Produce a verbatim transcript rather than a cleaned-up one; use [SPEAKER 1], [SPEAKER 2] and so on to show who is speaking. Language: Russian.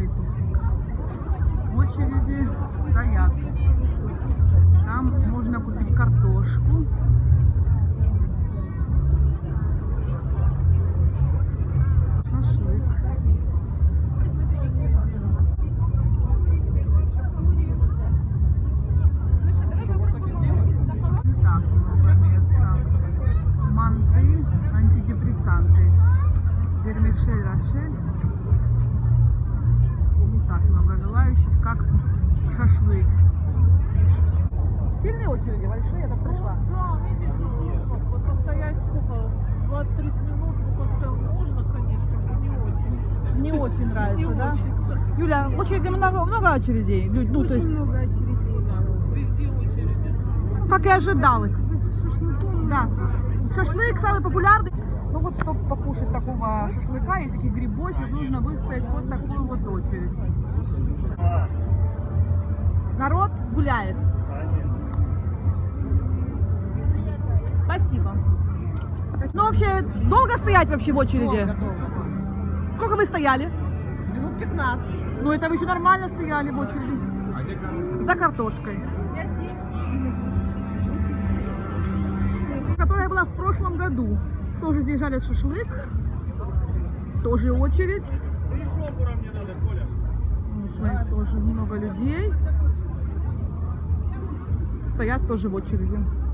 [SPEAKER 1] смотрите, очереди стоят. Там можно купить картошку. Шашлык. Так, много места. Манты, антидепрессанты. Вермишель, рошель. Не так много желающих, как шашлык. Сильные очереди, большие, я так пришла.
[SPEAKER 2] Да, видишь, вот постоять сколько, двадцать-тридцать минут, ну как-то можно, конечно, но не очень.
[SPEAKER 1] Не очень нравится,
[SPEAKER 2] Не
[SPEAKER 1] да?
[SPEAKER 2] очень.
[SPEAKER 1] Юля, очереди много, много очередей? Лю- Ну, то
[SPEAKER 3] Очень
[SPEAKER 1] есть,
[SPEAKER 3] много очередей.
[SPEAKER 2] Везде очереди.
[SPEAKER 1] как и ожидалось.
[SPEAKER 3] С шашлыком.
[SPEAKER 1] Да. Шашлык самый популярный. Ну вот, чтобы покушать такого шашлыка и таких грибочек, нужно выстоять вот такую вот очередь. Народ гуляет. Спасибо. Ну вообще, долго стоять вообще в очереди?
[SPEAKER 2] Долго, долго.
[SPEAKER 1] Сколько вы стояли?
[SPEAKER 2] Минут пятнадцать.
[SPEAKER 1] Ну это вы еще нормально стояли в очереди. За картошкой. Которая была в прошлом году. Тоже здесь жарят шашлык. Тоже очередь. Вот, тоже много людей. Стоят тоже в очереди.